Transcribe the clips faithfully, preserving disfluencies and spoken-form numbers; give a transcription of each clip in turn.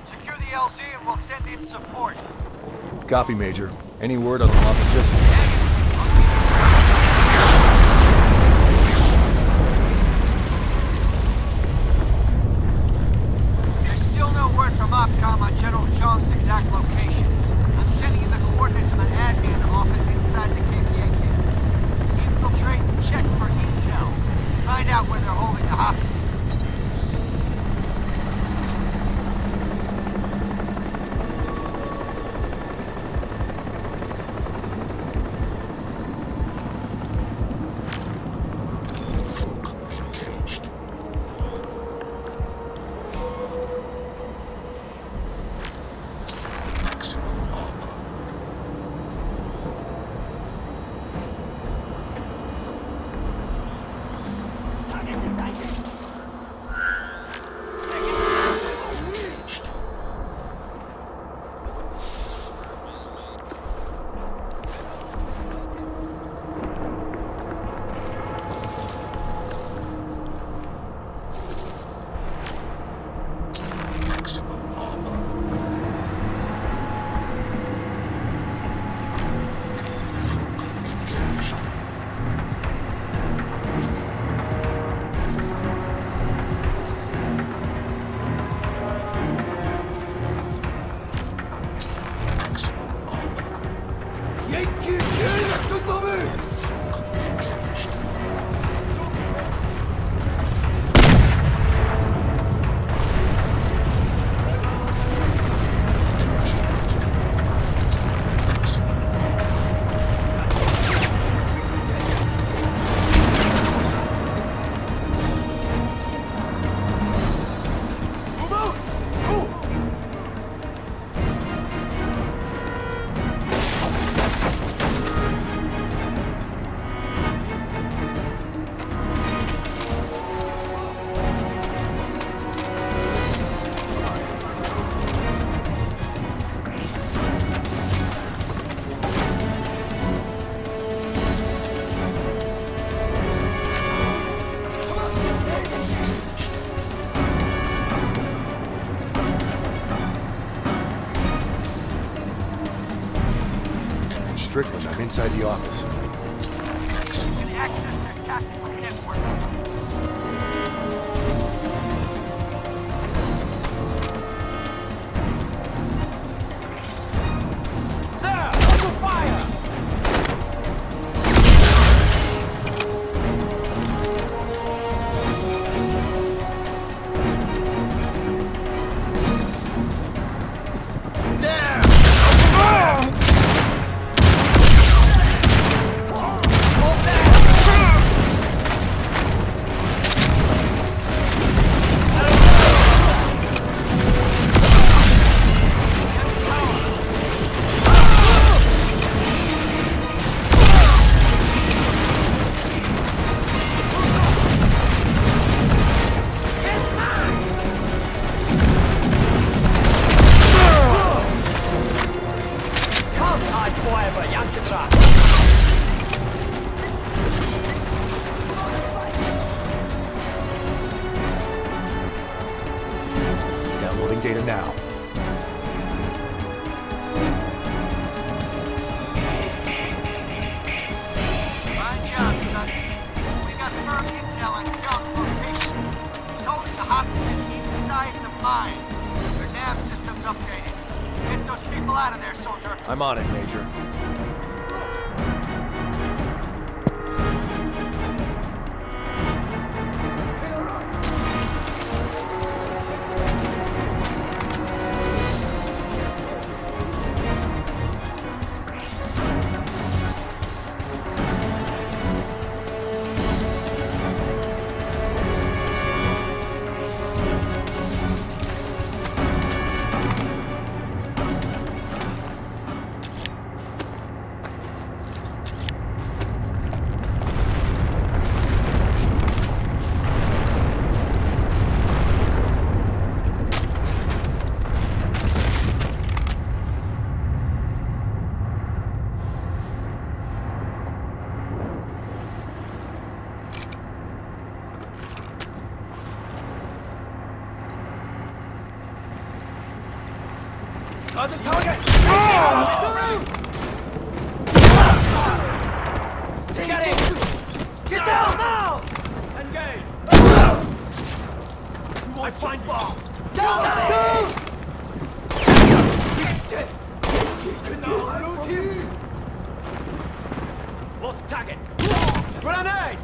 Secure the L Z and we'll send in support. Copy, Major. Any word on the loss of just... There's still no word from OPCOM on General Zhang's exact location. I'm sending you the coordinates of an admin office inside the K P A camp. Infiltrate and check for intel. Find out where they're holding the hostages. Strickland, I'm inside the office. See if you can access their tactical network. Downloading data now. Fine job, son. We got firm intel on Zhang's location. He's holding the hostages inside the mine. Their nav system's updated. Get those people out of there, soldier. I'm on it, Major. On the target! Get in! Get down now! Engage! I find bomb! Down! Down! Lost target! Grenade!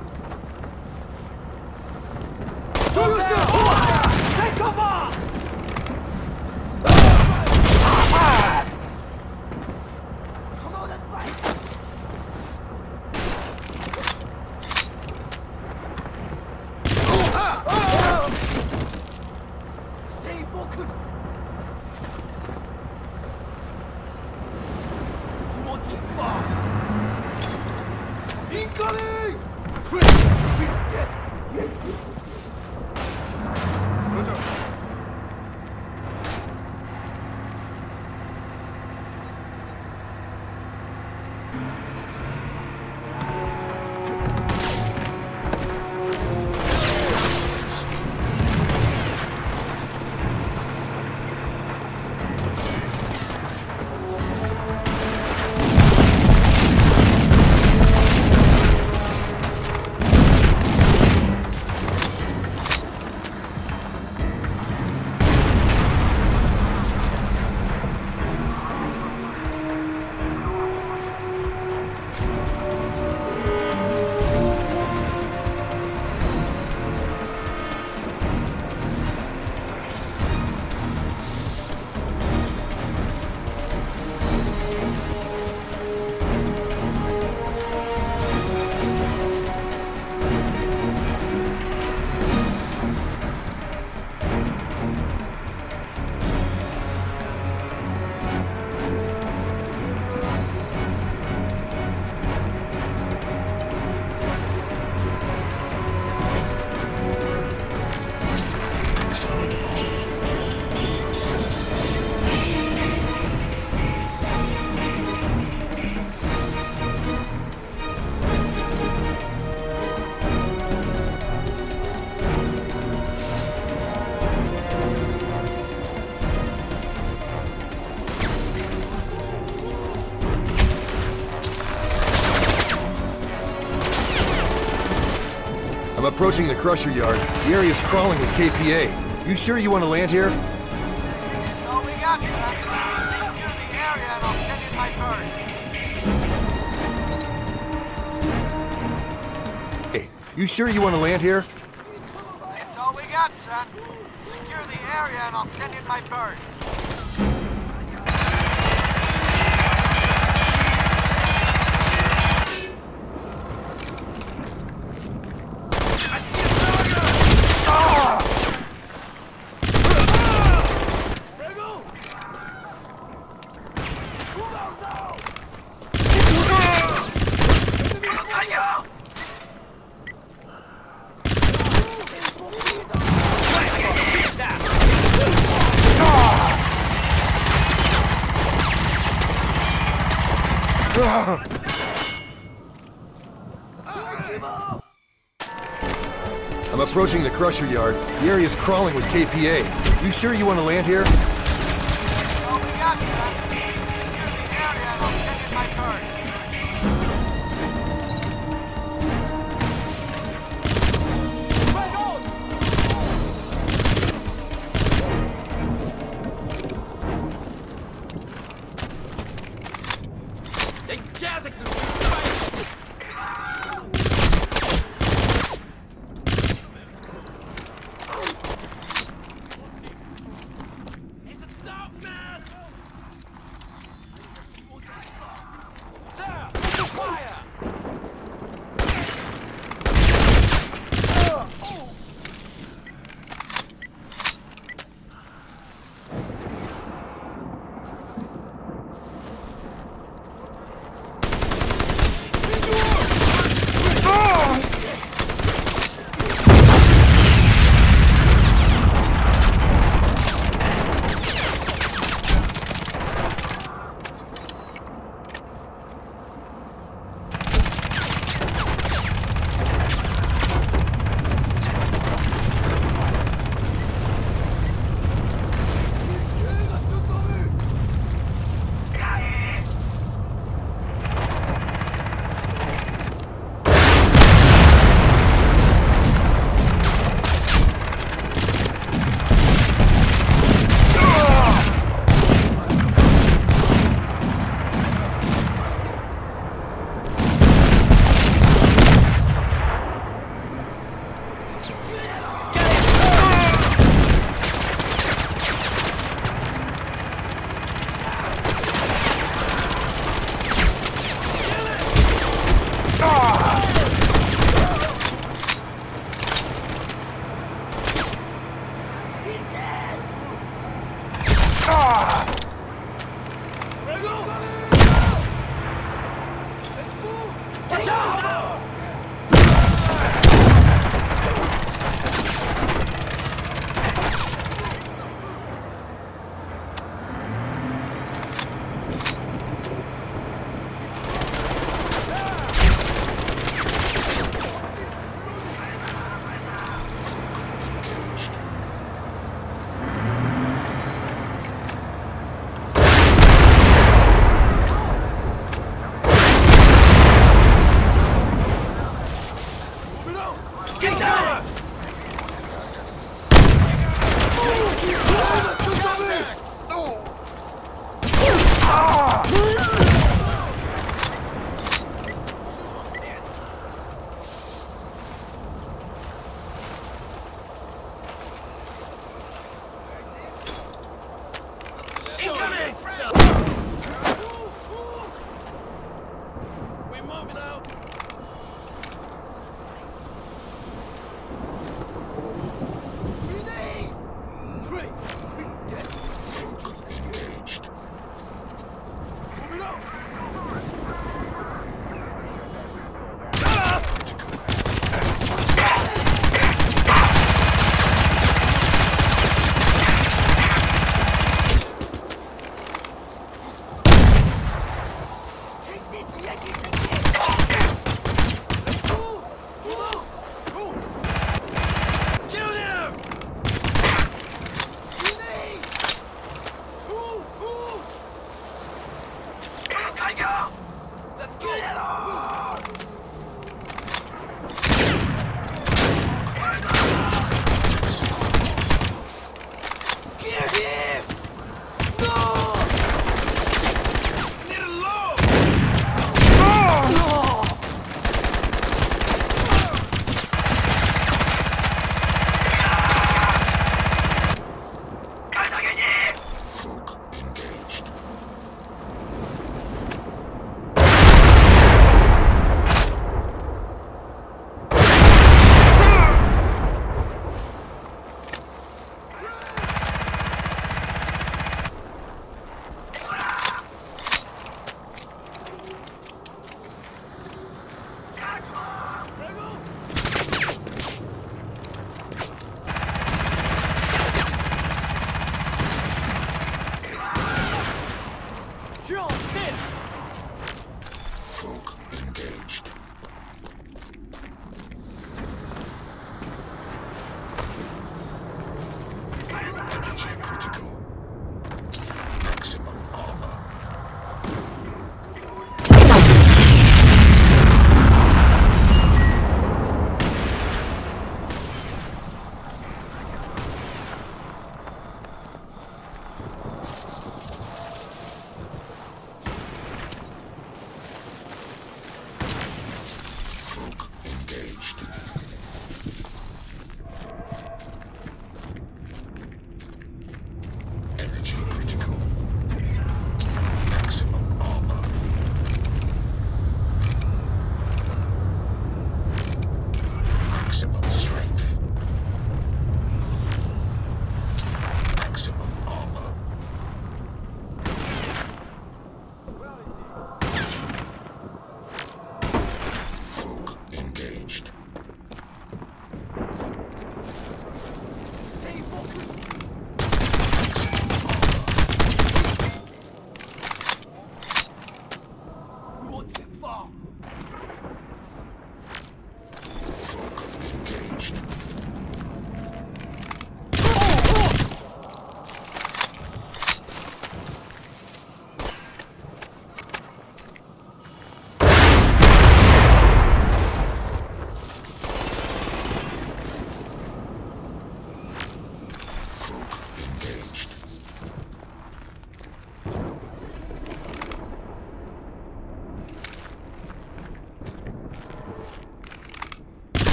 Take cover! Come on, let's fight! Stay focused! You won't get far! Incoming! I'm approaching the crusher yard. The area's crawling with K P A. You sure you want to land here? That's all we got, son. Secure the area and I'll send in my birds. Hey, you sure you want to land here? That's all we got, son. Secure the area and I'll send in my birds. I'm approaching the crusher yard. The area's crawling with K P A. You sure you want to land here? That's all we got, son. Secure the area and I'll send in my birds.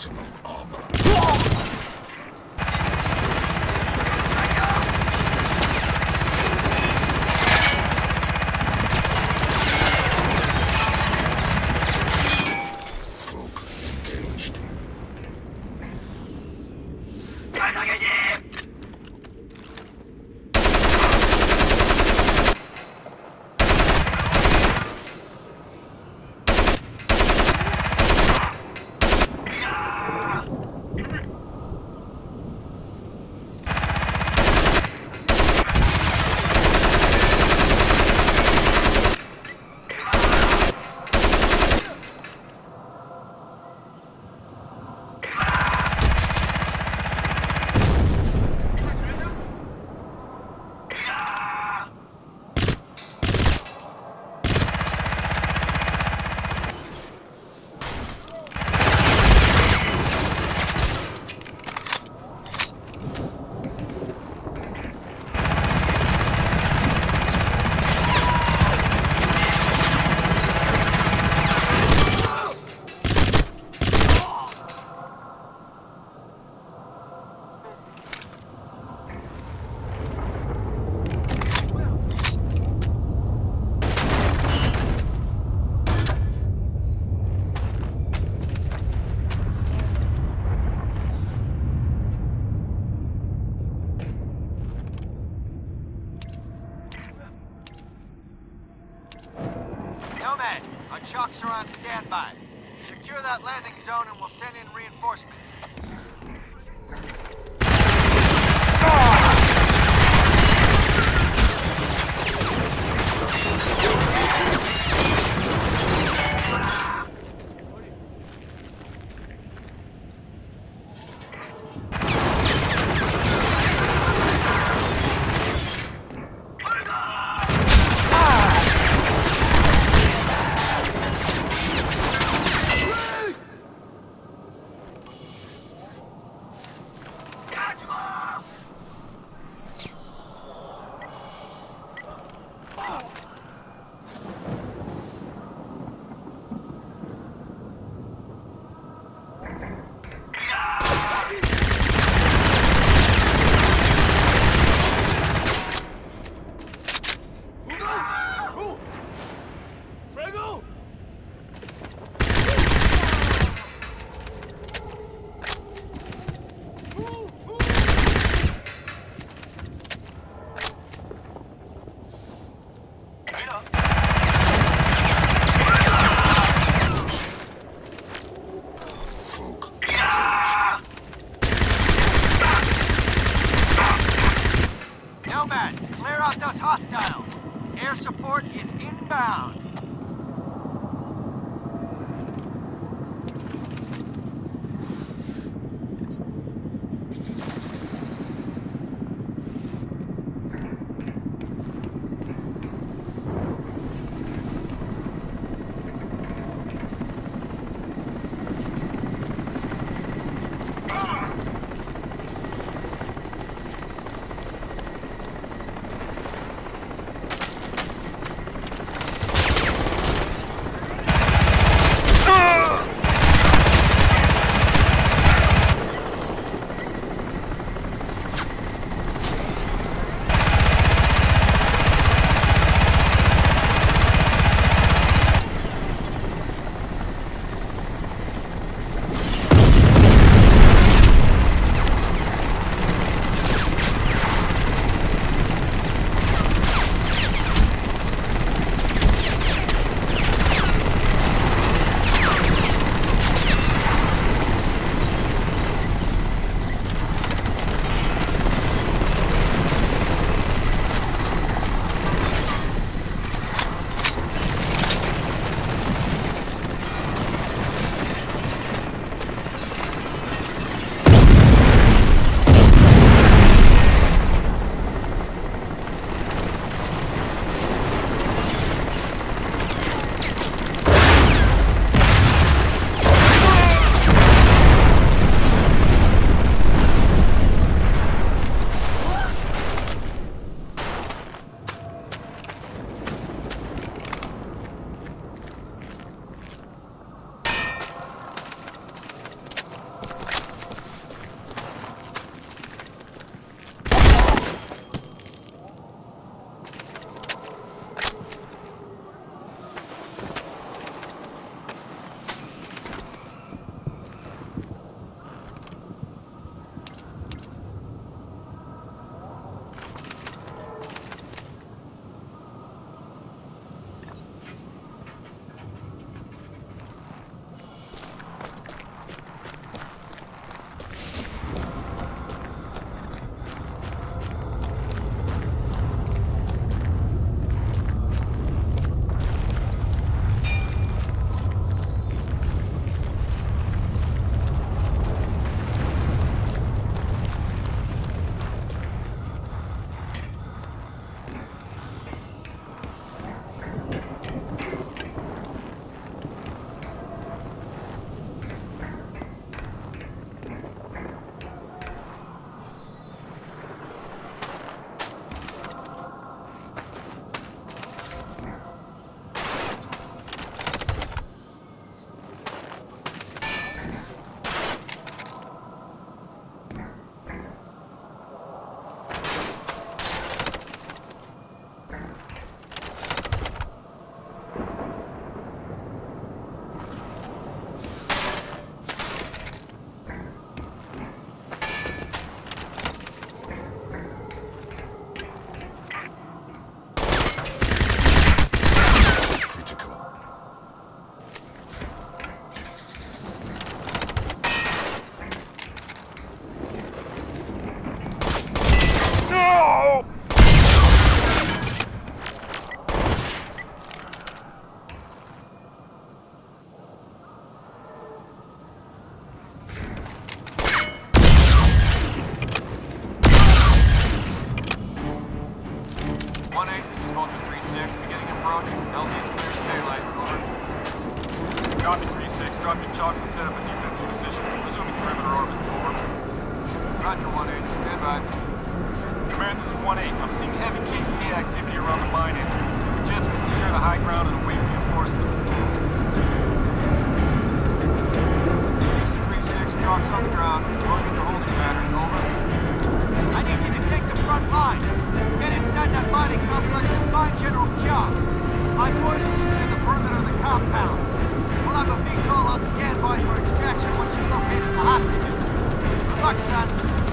Maximum armor. Cloak engaged. Nomad, our chalks are on standby. Secure that landing zone and we'll send in reinforcements. drop your chalks and set up a defensive position. Resuming perimeter orbit. Over. Roger, one eight. Stand by. Command, this is one eight. I'm seeing heavy K P A activity around the mine entrance. Suggest we secure the high ground and await reinforcements. This is three six. Chalks on the ground. Going into holding pattern. Over. I need you to take the front line. Get inside that mining complex and find General Kya. My boys are securing the perimeter of the compound. We'll have a V TOL on standby for extraction once you've located the hostages. Good luck, son.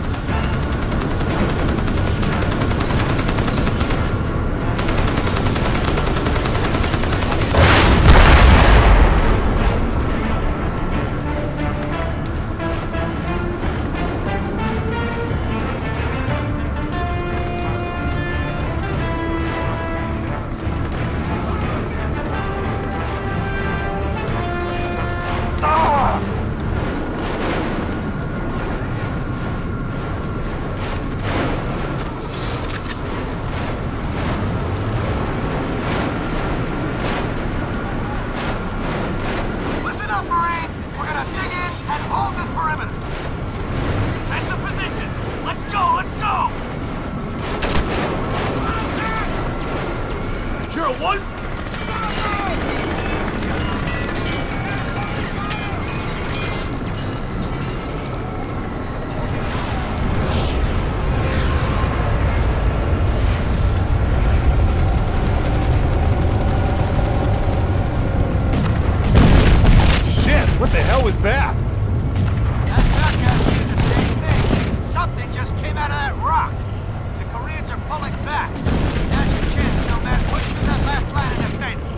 What the hell was that? That's about to ask you the same thing. Something just came out of that rock. The Koreans are pulling back. Now's your chance, Nomad. Push through that last line of defense.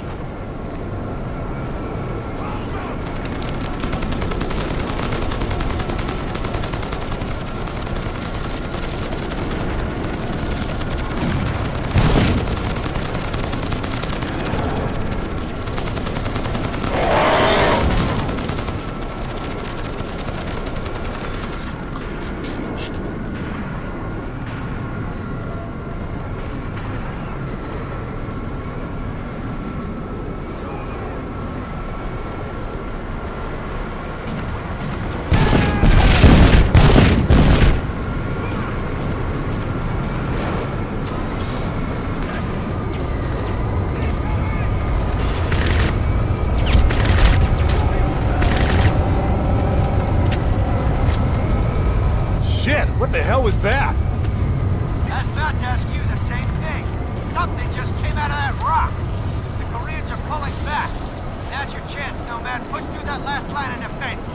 What the hell was that? I was about to ask you the same thing. Something just came out of that rock. The Koreans are pulling back. Now's your chance, Nomad. Push through that last line of defense.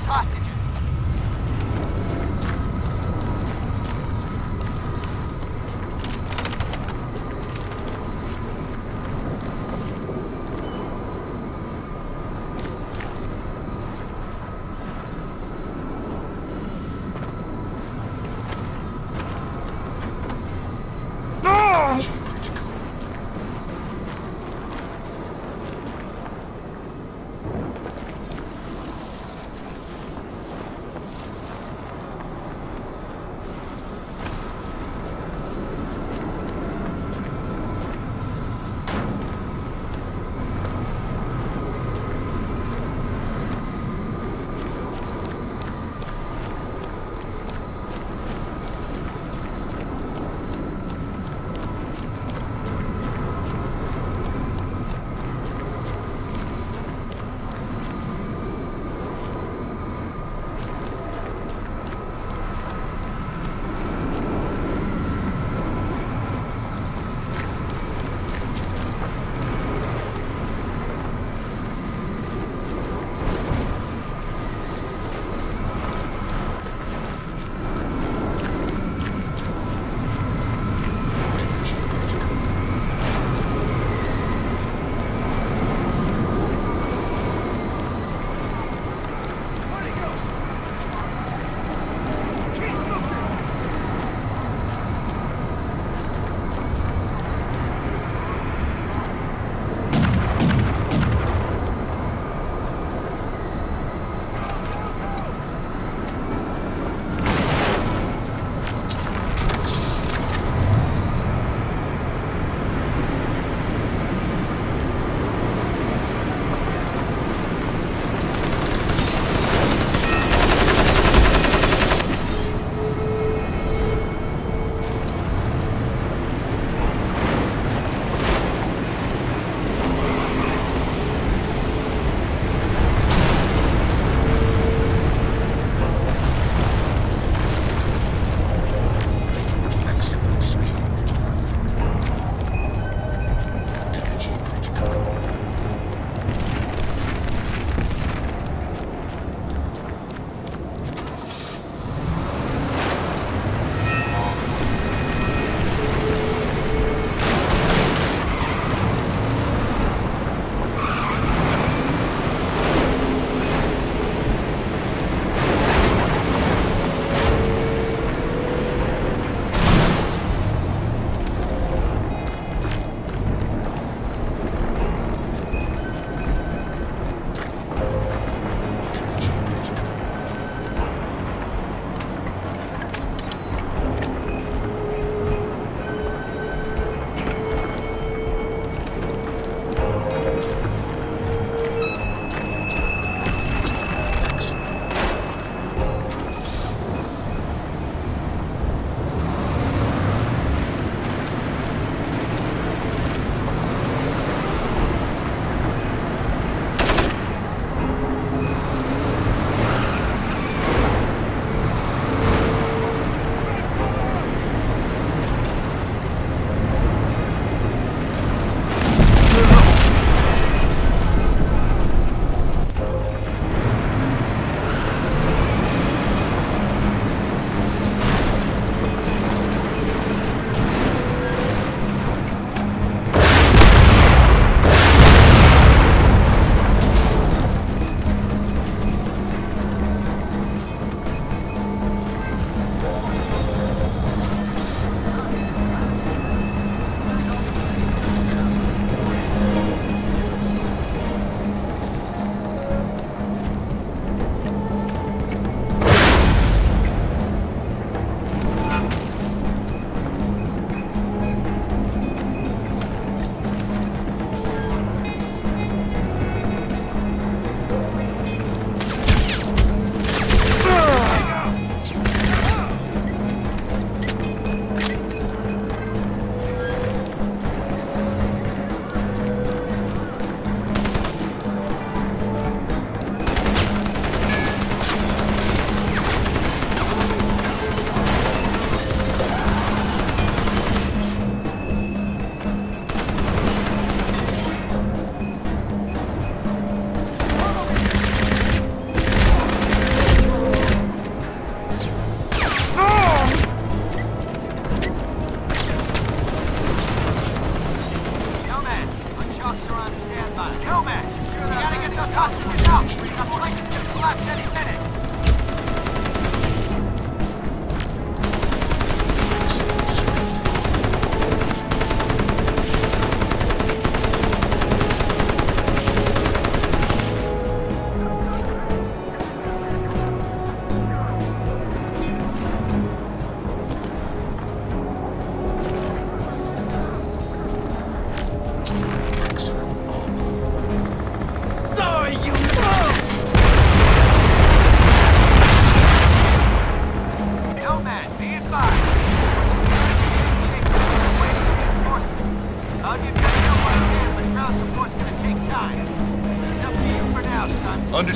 those hostages.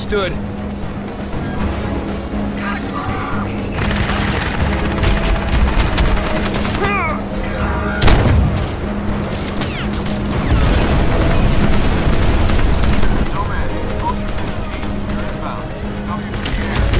Understood. Nomad, this is Ultra fifteen. You're inbound. Coming from the air.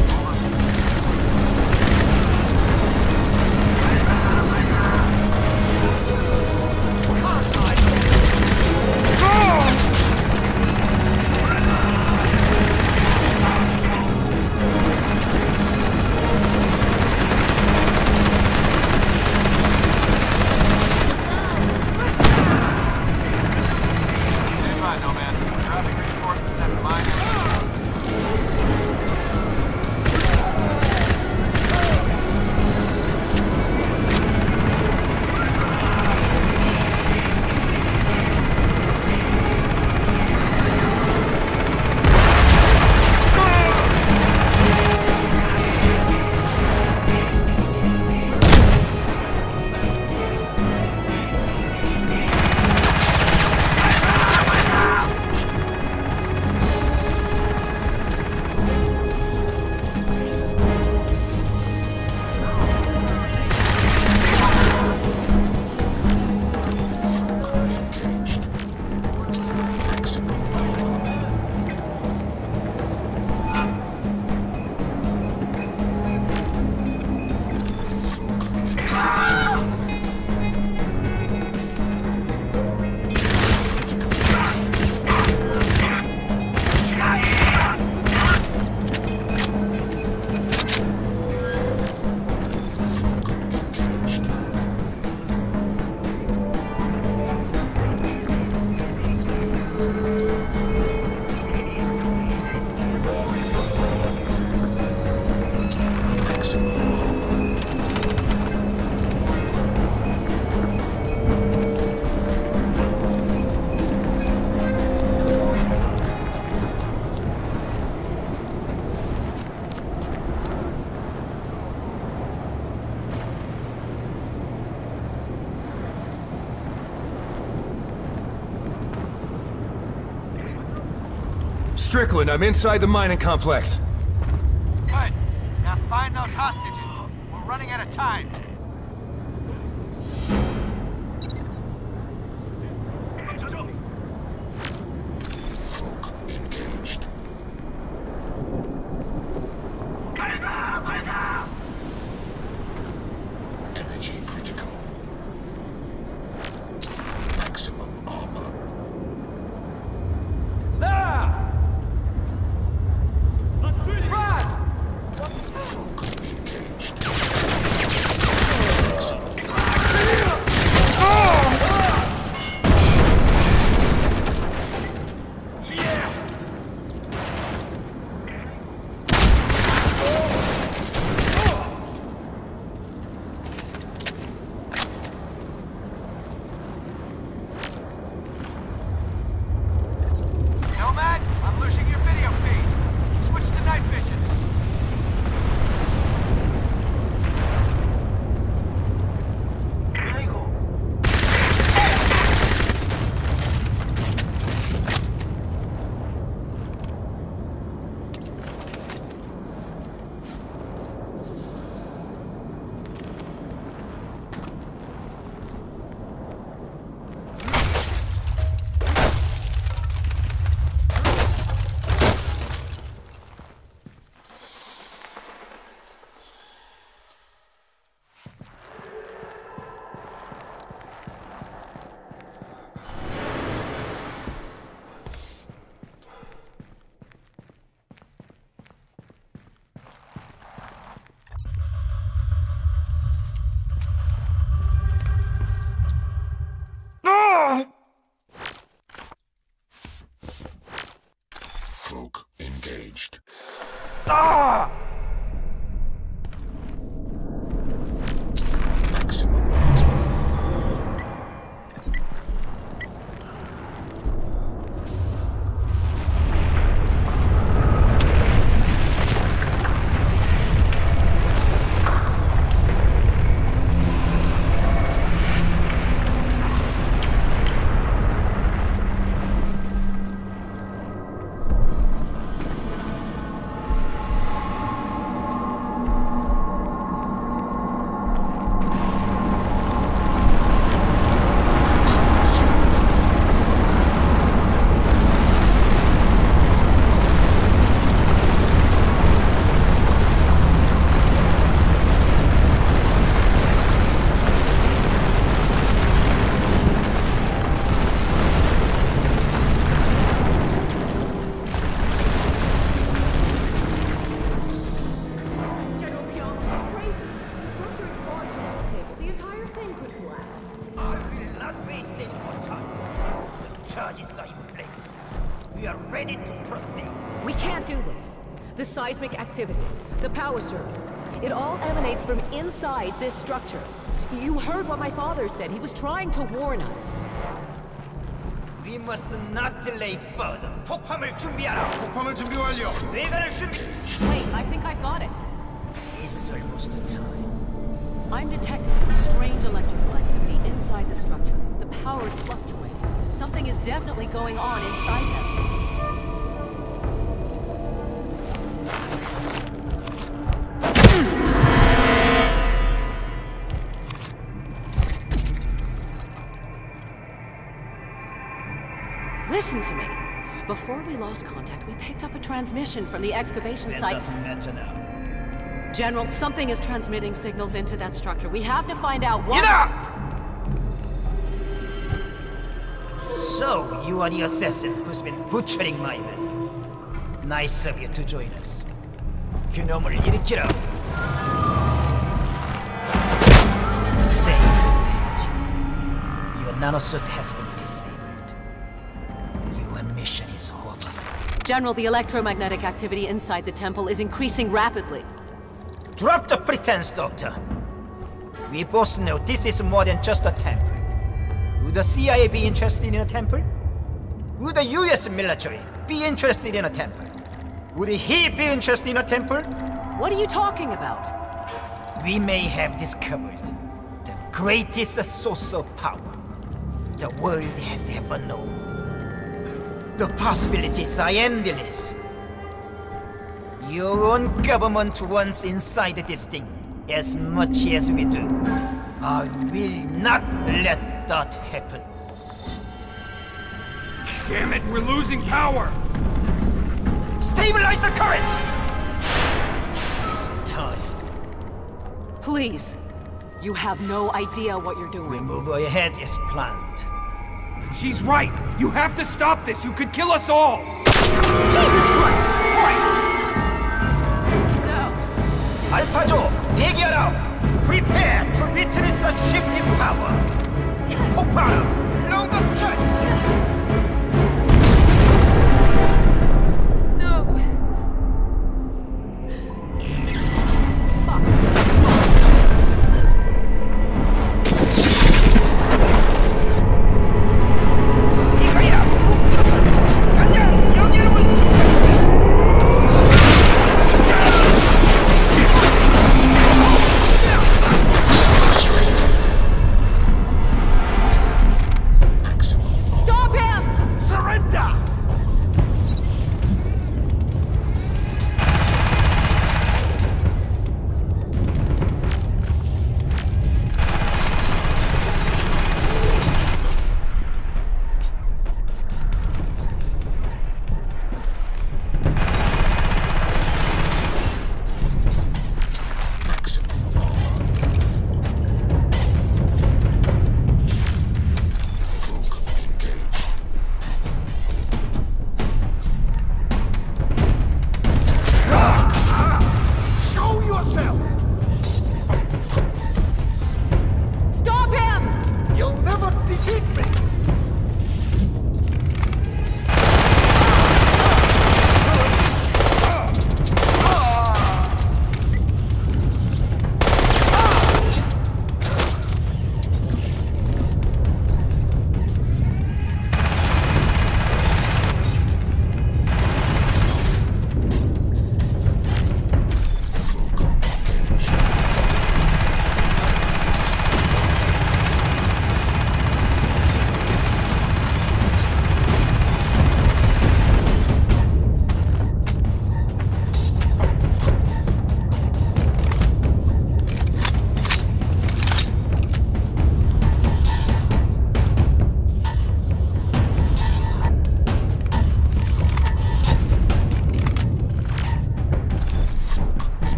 Stand by, Nomad. Dropping reinforcements at the mine entrance. Strickland, I'm inside the mining complex. Good. Now find those hostages. We're running out of time. Engaged. Energy critical. Maximum armor. There! Run! Engaged. Nomad, I'm losing your video feed. Switch to night vision. Cloak engaged. Ah! Maximum the seismic activity, the power surges. It all emanates from inside this structure. You heard what my father said. He was trying to warn us. We must not delay further. 폭함을 준비하라. 폭함을 준비 완료. 뇌관을 준비. Wait, I think I got it. It's almost the time. I'm detecting some strange electrical activity inside the structure. The power is fluctuating. Something is definitely going on inside them. Listen to me. Before we lost contact, we picked up a transmission from the excavation It site. doesn't matter now. General, something is transmitting signals into that structure. We have to find out what— Enough! So, you are the assassin who's been butchering my men. Nice of you to join us. 그놈을 일으키라. Save it. Your nanosuit has been disabled. Your mission is over. General, the electromagnetic activity inside the temple is increasing rapidly. Drop the pretense, Doctor. We both know this is more than just a temple. Would the C I A be interested in a temple? Would the U S military be interested in a temple? Would he be interested in a temple? What are you talking about? We may have discovered the greatest source of power the world has ever known. The possibilities are endless. Your own government wants inside this thing as much as we do. I will not let that happen. Damn it, we're losing power. Stabilize the current! It's time. Please. You have no idea what you're doing. We move ahead as planned. She's right. You have to stop this. You could kill us all. Jesus Christ! No. 알파조, 대기하라! Prepare to witness the shift in power! 폭발! Load the track! No. Fuck. 이거야! 가자! 여기로 오시! Maximum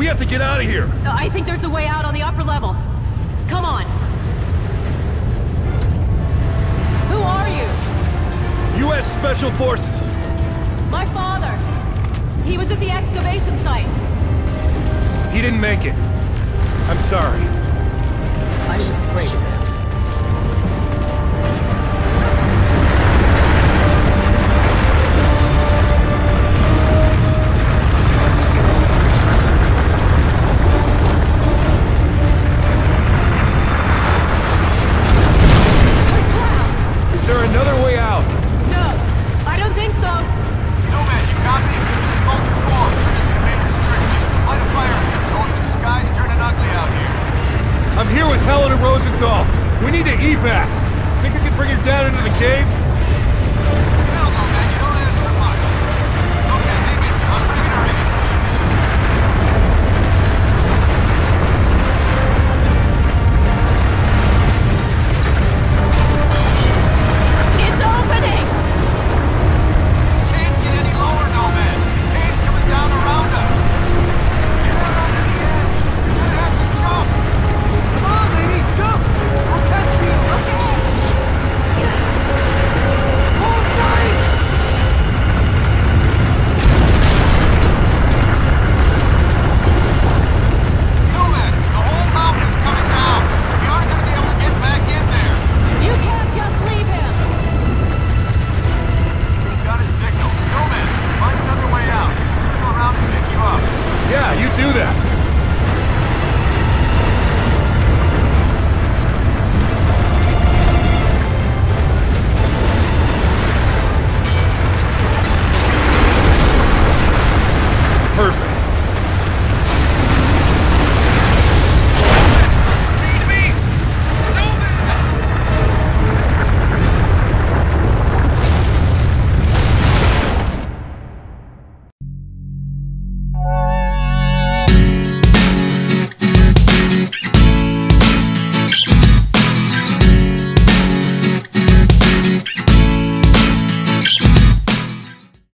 We have to get out of here! I think there's a way out on the upper level. Come on. Who are you? U S Special Forces. My father. He was at the excavation site. He didn't make it. I'm sorry. I was afraid of him. We're trapped! Is there another way out? No, I don't think so. Nomad, you copy? This is Vulture four. This is Major Strickland. Light a fire again, soldier. The sky's turning ugly out here. I'm here with Helen and Rosenthal. We need to evac. Think we can bring her down into the cave?